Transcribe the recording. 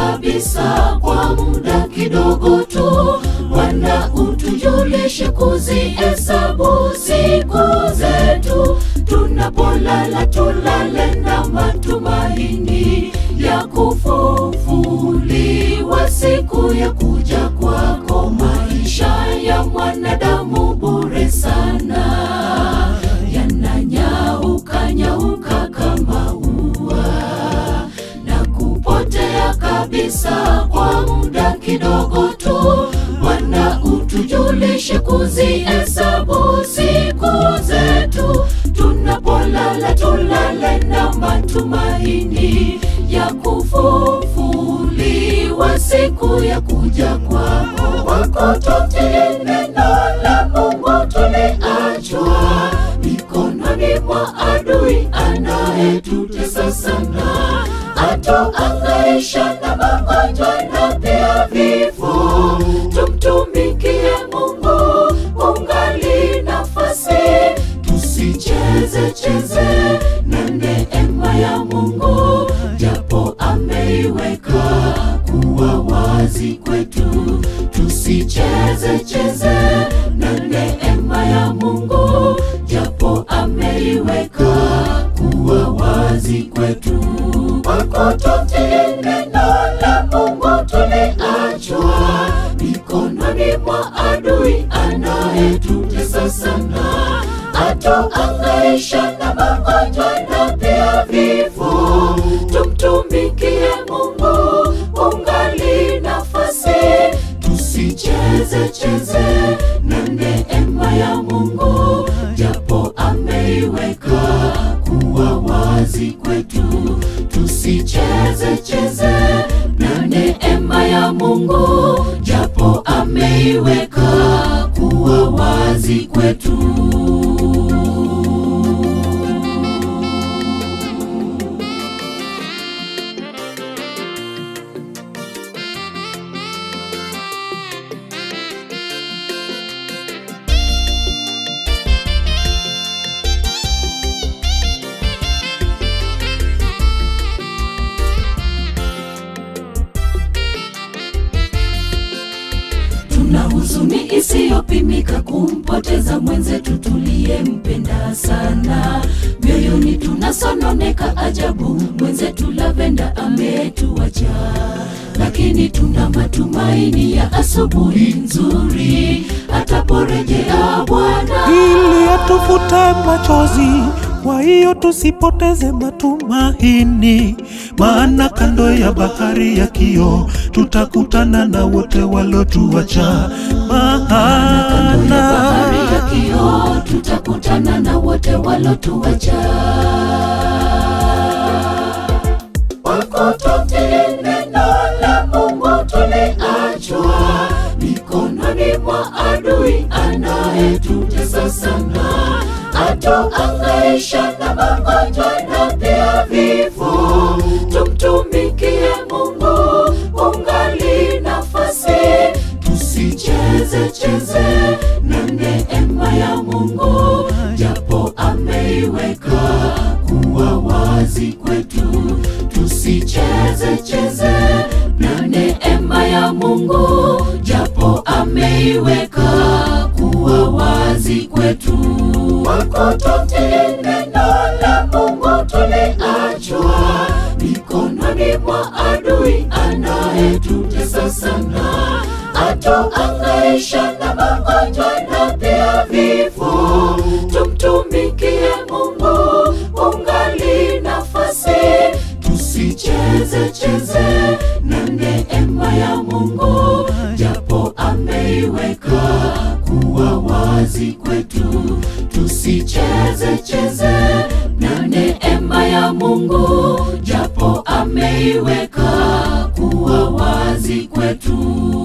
kabisa kwa muda kidogo tu. Bwana utujulishe kuzihesabu siku zetu, tunapolala tulale na matumaini ya kufufuliwa siku ya kuja kwako. Maisha ya mwanadamu bure sana, yananyauka nyauka kama ua na kupotea kabisa kwa muda kidogo tu. Bwana utujulishe kuzihesabu siku zetu, tunapolala tulale na matumaini ya kufufuliwa siku ya kuja kwako. Kwako tutii neno la Mungu, tuliachwa mikononi mwa adui anayetutesa sana, atuhangaisha na magonjwa na pia vifo. Tumtumikie Mungu ungali nafasi, tusicheze cheze na neema ya Mungu, japo ameiweka kuwa wazi kwetu. Tusicheze cheze na neema ya Mungu, japo ameiweka kuwa wazi kwetu. Kwako tutii neno la Mungu, tuliachwa mikononi mwa adui anayetutesa sana, atuhangaisha na magonjwa na pia vifo. Tumtumikie Mungu ungali nafasi, tusicheze cheze na neema ya Mungu, japo ameiweka kuwa wazi kwetu. Tusicheze cheze na neema ya Mungu, japo ameiweka kuwa wazi kwetu. Tuna huzuni isiyopimika kumpoteza mwenzetu tuliyempenda sana. Mioyoni tunasononeka ajabu, mwenzetu Lavenda ametuacha. Lakini tuna matumaini ya asubuhi nzuri ataporejea Bwana, ili atufute machozi. Kwa hiyo tusipoteze matumaini, maana kando ya bahari ya kioo tutakutana na wote walotuacha. Kando ya bahari ya kioo tutakutana na wote walotuacha. Kwako tutii neno la Mungu, tuliachwa mikononi mwa adui anayetutesa sana, atuhangaisha na magonjwa na pia vifo. Tumtumikie Mungu ungali nafasi, tusicheze cheze na neema ya Mungu, japo ameiweka kuwa wazi kwetu. Tusicheze cheze na neema ya Mungu, japo ameiweka kuwa wazi kwetu. Kwako tutii neno la Mungu, tuliachwa mikononi mwa adui anayetutesa sana, atuhangaisha na magonjwa na pia vifo. Tumtumikie Mungu ungali nafasi, tusicheze cheze na neema ya Mungu, japo ameiweka kuwa wazi kwetu. Tusicheze cheze na neema ya Mungu, japo ameiweka kuwa wazi kwetu.